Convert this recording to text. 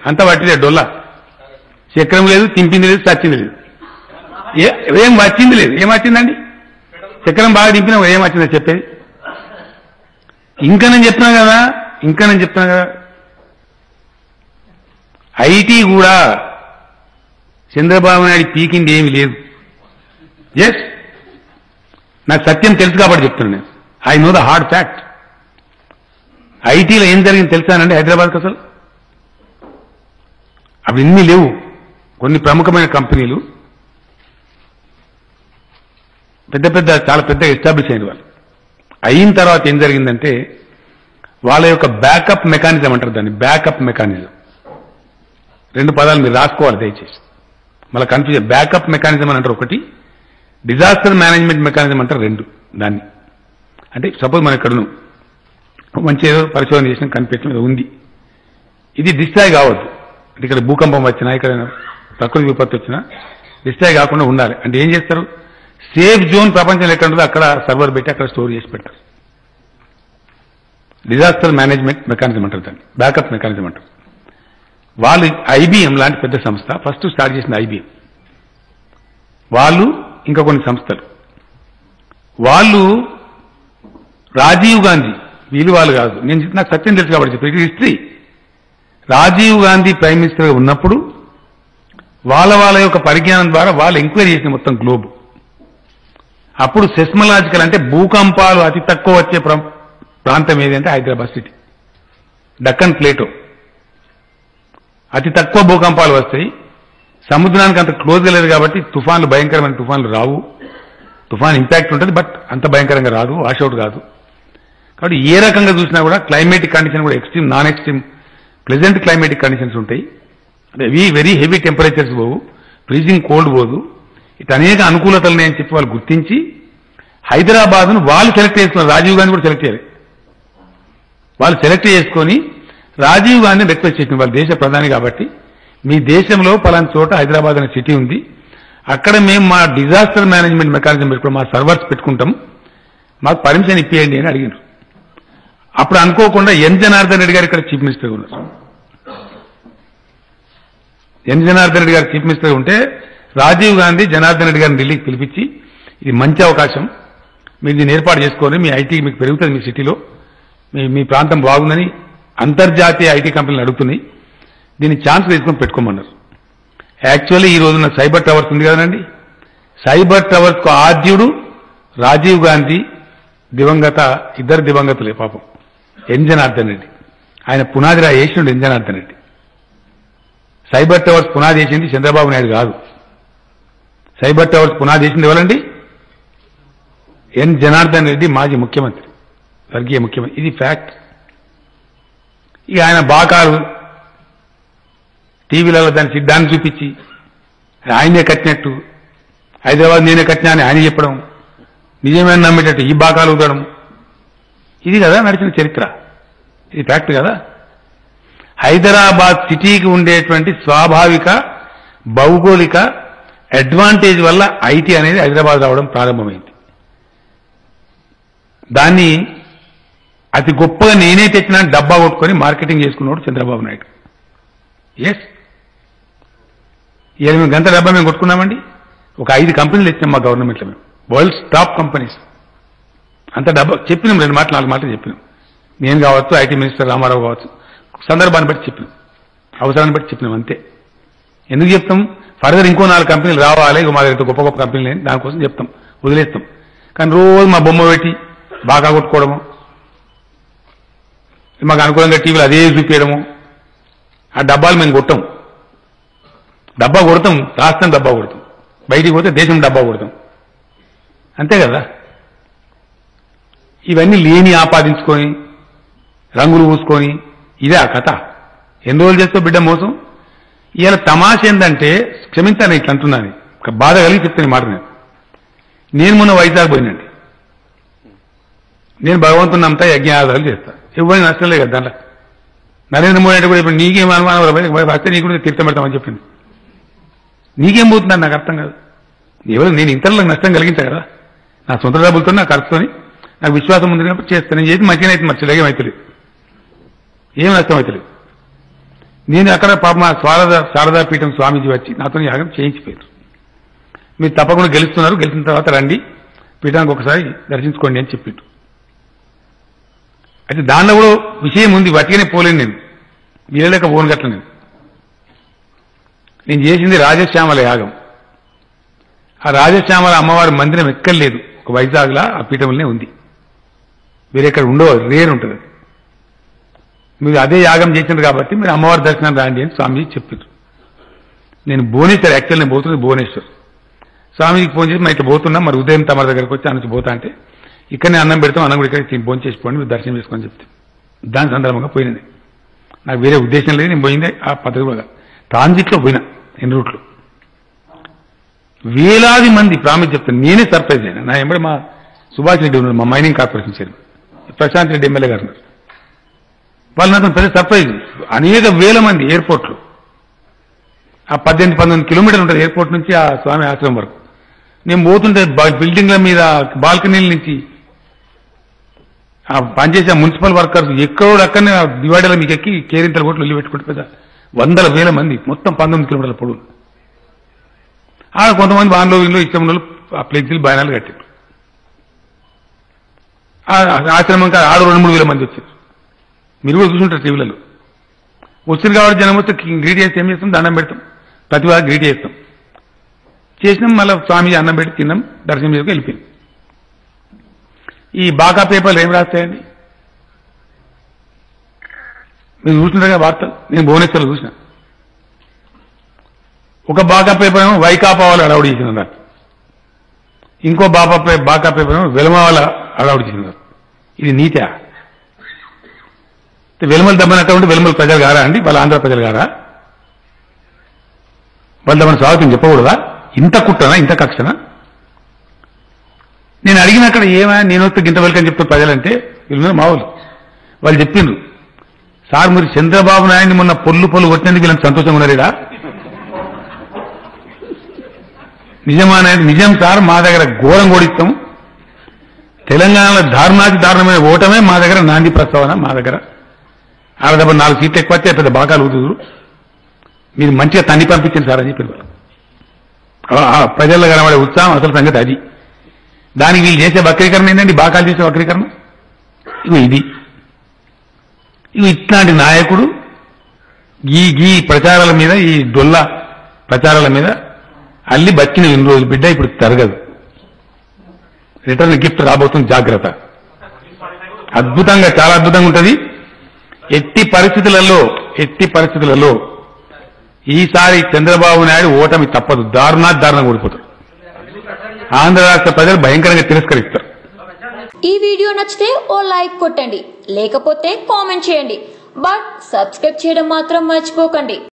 అంత పట్టిదే డొల్లా. చక్రం లేదు, తింపింది లేదు, చచ్చింది లేదు, ఏం వచ్చింది లేదు. ఏం వచ్చిందండి? చక్రం బాగా దింపినా ఏం వచ్చిందని చెప్పేది. ఇంకా నేను చెప్తున్నా కదా, ఐటీ కూడా చంద్రబాబు నాయుడు పీకింది ఏమీ లేదు. ఎస్, నాకు సత్యం తెలుసు కాబట్టి చెప్తున్నాను నేను. I know the hard fact. ఐటీలో ఏం జరిగింది తెలుసానండి హైదరాబాద్కి? అసలు అవి ఇన్ని లేవు. కొన్ని ప్రముఖమైన కంపెనీలు చాలా పెద్ద ఎస్టాబ్లిష్ అయిన వాళ్ళు అయిన తర్వాత ఏం జరిగిందంటే వాళ్ళ యొక్క బ్యాకప్ మెకానిజం అంటారు దాన్ని. బ్యాకప్ మెకానిజం 2 పదాలు మీరు రాసుకోవాలి దయచేసి, మళ్ళీ కన్ఫ్యూజన్. బ్యాకప్ మెకానిజం అని అంటారు ఒకటి, డిజాస్టర్ మేనేజ్మెంట్ మెకానిజం అంటారు 2 దాన్ని. అంటే సపోజ్ మన ఇక్కడ మంచి ఏదో పరిశోధన చేసిన కనిపించడం ఉంది, ఇది డిస్ట్రాయ్ కావద్దు. అంటే ఇక్కడ భూకంపం వచ్చినా, ఇక్కడ ప్రకృతి విపత్తు వచ్చినా డిస్ట్రాయ్ కాకుండా ఉండాలి. అంటే ఏం చేస్తారు? సేఫ్ జోన్ ప్రపంచంలో ఎక్కడ ఉంటుందో అక్కడ సర్వర్ పెట్టి అక్కడ స్టోర్ చేసి పెడతారు. డిజాస్టర్ మేనేజ్మెంట్ మెకానిజం అంటారు దాన్ని, బ్యాకప్ మెకానిజం అంటారు. వాళ్ళు ఐబీఎం లాంటి పెద్ద సంస్థ ఫస్ట్ స్టార్ట్ చేసిన ఐబీఎం వాళ్ళు, ఇంకా కొన్ని సంస్థలు వాళ్ళు, రాజీవ్ గాంధీ వాళ్ళు కాదు, నాకు సత్యం తెలుసు కాబట్టి చెప్పి హిస్టరీ. రాజీవ్ గాంధీ ప్రైమ్ మినిస్టర్గా ఉన్నప్పుడు వాళ్ళ యొక్క పరిజ్ఞానం ద్వారా వాళ్ళు ఎంక్వైరీ చేసిన మొత్తం గ్లోబ్. అప్పుడు సెస్మలాజికల్ అంటే భూకంపాలు అతి తక్కువ వచ్చే ప్రాంతం ఏది అంటే హైదరాబాద్ సిటీ, డక్కన్ ప్లేటో. అతి తక్కువ భూకంపాలు వస్తాయి, సముద్రానికి అంత క్లోజ్గా లేదు కాబట్టి తుఫాన్లు, భయంకరమైన తుఫాన్లు రావు. తుఫాన్ ఇంపాక్ట్ ఉంటుంది బట్ అంత భయంకరంగా రాదు, వాషౌట్ కాదు. కాబట్టి ఏ రకంగా చూసినా కూడా క్లైమేటిక్ కండిషన్ కూడా extreme, non extreme, pleasant climatic conditions ఉంటాయి. వెరీ హెవీ టెంపరేచర్స్ పోవు, ఫ్రీజింగ్ కోల్డ్ పోదు. ఇటు అనేక అనుకూలతలు ఉన్నాయని చెప్పి వాళ్ళు గుర్తించి హైదరాబాద్ను వాళ్ళు సెలెక్ట్ చేసుకున్నారు. రాజీవ్ గాంధీ కూడా సెలెక్ట్ చేయాలి. వాళ్ళు సెలెక్ట్ చేసుకొని రాజీవ్ గాంధీని రిక్వెస్ట్ చేసిన, వాళ్ళ దేశ ప్రధాని కాబట్టి, మీ దేశంలో పలానా చోట హైదరాబాద్ అనే సిటీ ఉంది, అక్కడ మేము మా డిజాస్టర్ మేనేజ్మెంట్ మెకానిజం పెట్టుకుని మా సర్వర్స్ పెట్టుకుంటాం, మాకు పర్మిషన్ ఇప్పియండి అని అడిగినారు. అప్పుడు అనుకోకుండా జనార్దన్ రెడ్డి గారు ఇక్కడ చీఫ్ మినిస్టర్గా ఉన్నారు. జనార్దన్ రెడ్డి గారు చీఫ్ మినిస్టర్గా ఉంటే రాజీవ్ గాంధీ జనార్దన్ రెడ్డి గారిని ఢిల్లీకి పిలిపించి, ఇది మంచి అవకాశం, మీరు దీన్ని ఏర్పాటు చేసుకొని మీ ఐటీ మీకు పెరుగుతుంది, మీ సిటీలో మీ ప్రాంతం బాగుందని అంతర్జాతీయ ఐటీ కంపెనీలు అడుగుతున్నాయి, దీన్ని ఛాన్స్ తీసుకొని పెట్టుకోమన్నారు. యాక్చువల్లీ ఈ రోజున సైబర్ టవర్స్ ఉంది కదండి, సైబర్ టవర్స్కు ఆద్యుడు రాజీవ్ గాంధీ, ఇద్దరు దివంగతులే పాపం, జనార్దన్ రెడ్డి. ఆయన పునాది వేసినాడు జనార్దన్ రెడ్డి. సైబర్ టవర్స్ పునాది వేసింది చంద్రబాబు నాయుడు కాదు. సైబర్ టవర్స్ పునాది వేసింది ఎవరండి? జనార్దన్ రెడ్డి, మాజీ ముఖ్యమంత్రి, వర్గీయ ముఖ్యమంత్రి. ఇది ఫ్యాక్ట్. ఇక ఆయన బాకాలు టీవీలలో దాన్ని చూపించి ఆయనే కట్టినట్టు, హైదరాబాద్ నేనే కట్టినా అని ఆయన చెప్పడం, నిజమైన నమ్మేటట్టు ఈ బాకాలు ఊదడం, ఇది కదా నడిచిన చరిత్ర. ఇది ఫ్యాక్ట్ కదా. హైదరాబాద్ సిటీకి ఉండేటువంటి స్వాభావిక భౌగోళిక అడ్వాంటేజ్ వల్ల ఐటీ అనేది హైదరాబాద్ రావడం ప్రారంభమైంది. దాన్ని అతి గొప్పగా నేనే తెచ్చినా డబ్బా కొట్టుకొని మార్కెటింగ్ చేసుకున్నాడు చంద్రబాబు నాయుడు. ఎస్, 8 గంటల డబ్బా మేము కొట్టుకున్నామండి. ఒక 5 కంపెనీలు తెచ్చాం మా గవర్నమెంట్లో మేము, వరల్డ్స్ టాప్ కంపెనీస్. అంత డబ్బా చెప్పినాం, 2 మాటలు 4 మాటలు చెప్పినాం. నేను కావచ్చు, ఐటీ మినిస్టర్ రామారావు కావచ్చు, సందర్భాన్ని బట్టి చెప్పినాం, అవసరాన్ని బట్టి చెప్పినాం, అంతే. ఎందుకు చెప్తాం? ఫర్దర్ ఇంకో 4 కంపెనీలు రావాలి, మా దగ్గర గొప్ప గొప్ప కంపెనీలు లేని దానికోసం చెప్తాం, వదిలేస్తాం. కానీ రోజు మా బొమ్మ పెట్టి బాగా కొట్టుకోవడము, మాకు అనుకూలంగా టీవీలు అదే చూపించడము, ఆ డబ్బాలు మేము కొట్టాం. డబ్బా కొడతాం, రాష్ట్రం డబ్బా కొడతాం, బయటికి పోతే దేశం డబ్బా కొడతాం, అంతే కదా. ఇవన్నీ లేని ఆపాదించుకొని రంగులు పూసుకొని ఇదే ఆ కథ. ఎన్ని రోజులు చేస్తావు బిడ్డ మోసం. ఇవాళ తమాష ఏంటంటే, క్షమించాను ఇట్లా అంటున్నాను, బాధ కలిగి చెప్తాను మాట. నేను మొన్న వైజాగ్ పోయినండి. నేను భగవంతుని నమ్ముతా, యజ్ఞాధారాలు చేస్తా, ఎవరిని నష్టం లేదు కదా దాంట్లో. నరేంద్ర మోడీ అంటే కూడా ఇప్పుడు నీకేం అనుమానం వస్తే నీకు కూడా తీర్థం పెడతామని చెప్పింది. నీకేం పోతుందని నాకు అర్థం కాదు. నేను ఇతరులకు నష్టం కలిగించా కదా, నా సొంత డబ్బులతో నాకు ఖర్చుకొని నాకు విశ్వాసం ఉంది కాబట్టి చేస్తాను. నేను చేసి మంచిగా అయితే మర్చిలేం అవుతలేదు, ఏం నష్టం అవుతలేదు. నేను అక్కడ పాప మా శారదాపీఠం స్వామీజీ వచ్చి నాతో యాగం చేయించిపోయారు. మీరు తప్పకుండా గెలుస్తున్నారు, గెలిచిన తర్వాత రండి పీఠానికి ఒకసారి దర్శించుకోండి అని చెప్పిండు. అయితే దానిలో కూడా విషయం ఉంది, వట్టిగానే పోలేను నేను, వీళ్ళలేక పోను గట్ల నేను చేసింది రాజశ్యామల యాగం. ఆ రాజశ్యామల అమ్మవారి మందిరం ఎక్కర్లేదు, ఒక వైజాగ్లా ఆ పీఠంలోనే ఉంది, వేరెక్కడ ఉండవు, రేర్ ఉంటుంది. మీరు అదే యాగం చేసినారు కాబట్టి మీరు అమ్మవారి దర్శనం రాండి అని స్వామీజీ చెప్పారు. నేను భువనేశ్వర్, యాక్చువల్ నేను పోతుంది భువనేశ్వర్. స్వామీజీకి ఫోన్ చేసి ఇట్లా పోతున్నా, మరి ఉదయం తమ దగ్గరకు వచ్చి నుంచి పోతా అంటే ఇక్కడనే అన్నం పెడతాం, అన్నం కూడా ఇక్కడ భోజనం చేసిపోండి, మీరు దర్శనం చేసుకొని చెప్తే దాని సందర్భంగా పోయినది. నాకు వేరే ఉద్దేశం లేదు, నేను పోయిందే ఆ పద్ధతి కూడా ట్రాన్జిట్లో పోయినా, ఎన్ని రూట్లు వేలాది మంది ప్రామిస్ చెప్తాను. నేనే సర్ప్రైజ్ అయినా. నా ఎంబడి మా సుభాష్ రెడ్డి ఉన్నారు, మా mining corporation chairman, Prashant Reddy MLA గారు ఉన్నారు. వాళ్ళు నాకు పెద్ద సర్ప్రైజ్. అనేక వేల మంది ఎయిర్పోర్ట్లో, ఆ 18-19 కిలోమీటర్లు ఉంటుంది ఎయిర్పోర్ట్ నుంచి ఆ స్వామి ఆశ్రమం వరకు. నేను పోతుంటే బిల్డింగ్ల మీద బాల్కనీల నుంచి ఆ పనిచేసే మున్సిపల్ వర్కర్స్ ఎక్కడో అక్కడనే దివాడీలో మీకు ఎక్కి కేరింతల కోట్లు వెళ్ళి పెట్టుకుంటే పెద్ద 100,000 మంది, మొత్తం 19 కిలోమీటర్ల పొడవు. ఆడ కొంతమంది వాన్లో వీళ్ళు ఇష్టం వాళ్ళు ఆ ఫ్లెక్సీలు బయనాలు కట్టారు. ఆశ్రమం ఆడ 2-3 వేల మంది వచ్చారు. మీరు కూడా చూసుంటారు టీవీలలో. వచ్చింది కాబట్టి జనం వస్తే గ్రీట్ చేస్తే ఏం చేస్తాం, దండం పెడతాం, ప్రతి వారికి గ్రీట్ చేస్తాం. చేసినాం, మళ్ళీ స్వామి అన్నం పెట్టి తిన్నాం, దర్శనం చేసుకుని వెళ్ళిపోయింది. ఈ బాకా పేపర్లు ఏం రాస్తాయండి, మీరు చూస్తుంటారు వార్తలు. నేను భువనేశ్వర్లో చూసిన ఒక బాకా పేపర్ ఏమో వైకాపా వాళ్ళు అడవుడు చేసినారు, ఇంకో బాకా పేపర్ ఏమో వెలమ వాళ్ళ అడవుడు చేసినారు. ఇది నీతా? వెలుమలు దమ్మనట్టు ఉంటే వెలుమల ప్రజలు గారా అండి, వాళ్ళ ఆంధ్ర ప్రజలు గారా? వాళ్ళు దమ్మని స్వాగతం చెప్పకూడదా? ఇంత కుట్టనా, ఇంత కక్షనా? నేను అడిగిన అక్కడ ఏమా నేను వస్తే గింత వెల్కని చెప్తారు ప్రజలంటే వీళ్ళు మావులు. వాళ్ళు చెప్పిండ్రు, సార్ మీరు చంద్రబాబు నాయుడిని మొన్న పొల్లు కొట్టినందుకు వీళ్ళకి సంతోషంగా ఉన్నారేడా? నిజమా నాయుడు? నిజం సార్, మా దగ్గర ఘోరం ఓడిస్తాం, తెలంగాణలో దారుణమైన ఓటమే మా దగ్గర నాంది ప్రస్తావన. మా దగ్గర ఆడదబ్బ 4 సీట్లు ఎక్కువ వస్తే పెద్ద బాకాలు ఊదుదురు, మీరు మంచిగా తన్ని పంపించండి సార్ అని చెప్పారు. ప్రజల్లో కనబడే ఉత్సాహం అసలు సంగతి అది. దానికి వీళ్ళు చేసే వక్రీకరణ ఏంటండి, బాకాలు చేసే వక్రీకరణ. ఇది ఇట్లాంటి నాయకుడు ఈ ప్రచారాల మీద, ఈ డొల్ల ప్రచారాల మీద అల్లి బతికిన 2 రోజులు బిడ్డ ఇప్పుడు తరగదు. రిటర్న్ గిఫ్ట్ రాబోతుంది, జాగ్రత్త. అద్భుతంగా, చాలా అద్భుతంగా ఉంటుంది. ఎట్టి పరిస్థితులలో ఈసారి చంద్రబాబు నాయుడు ఓటమి తప్పదు, దారుణంగా ఓడిపోతారు. ఆంధ్ర రాష్ట్ర ప్రజలు భయంకరంగా తిరస్కరిస్తారు. ఈ వీడియో నచ్చితే ఓ లైక్ కొట్టండి, లేకపోతే కామెంట్ చేయండి, బట్ సబ్స్క్రైబ్ చేయడం మాత్రం మర్చిపోకండి.